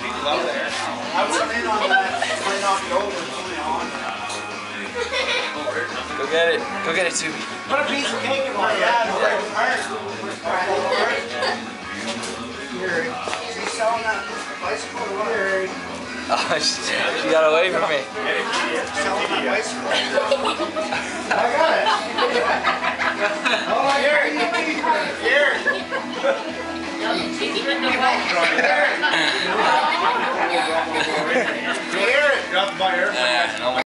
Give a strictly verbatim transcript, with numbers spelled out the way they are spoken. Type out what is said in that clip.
love that. I was in on that. Might knock it over. It's only on. Go get it. Go get it, Subi. Put a piece of cake in my hand. Here. Is he selling that bicycle or what? Oh, she, she got away from me. Selling that bicycle. I got it. Oh, here. Here.